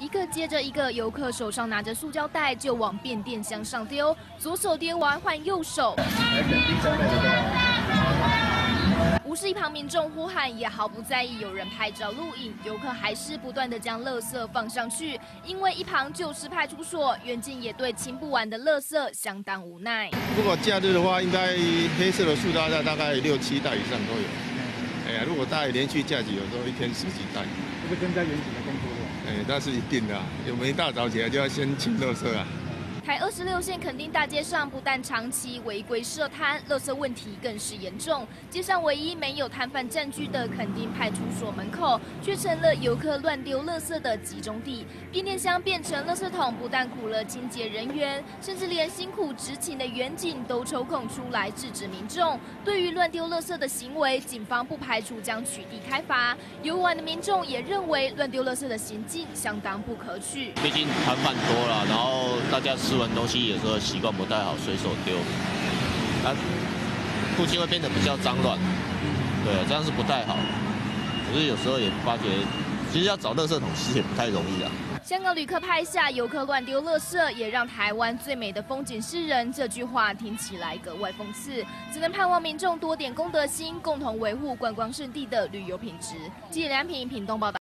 个接着一个游客手上拿着塑胶袋就往变电箱上丢，左手丢完换右手。无视一旁民众呼喊，也毫不在意有人拍照录影，游客还是不断的将垃圾放上去。因为一旁就是派出所，远近也对清不完的垃圾相当无奈。 如果假日的话，应该黑色的塑料袋大概6、7袋以上都有。哎呀，如果带连续假期，有时候1天10几袋。 这个增加远景的工作量。 哎，那是一定的啊，我们一大早起来就要先清垃圾啊。 台26线垦丁大街上不但长期违规设摊，垃圾问题更是严重。街上唯一没有摊贩占据的垦丁派出所门口，却成了游客乱丢垃圾的集中地。变电箱变成垃圾桶，不但苦了清洁人员，甚至连辛苦执勤的员警都抽空出来制止民众。对于乱丢垃圾的行为，警方不排除将取缔开罚。游玩的民众也认为乱丢垃圾的行径相当不可取。 毕竟摊贩多了，然后大家吃完东西有时候习惯不太好，随手丢，附近会变得比较脏乱，对，这样是不太好。可是有时候也发觉，其实要找垃圾桶其实也不太容易啊。 香港旅客拍下游客乱丢垃圾，也让台湾最美的风景是人这句话听起来格外讽刺。只能盼望民众多点公德心，共同维护观光胜地的旅游品质。记者梁平屏东报道。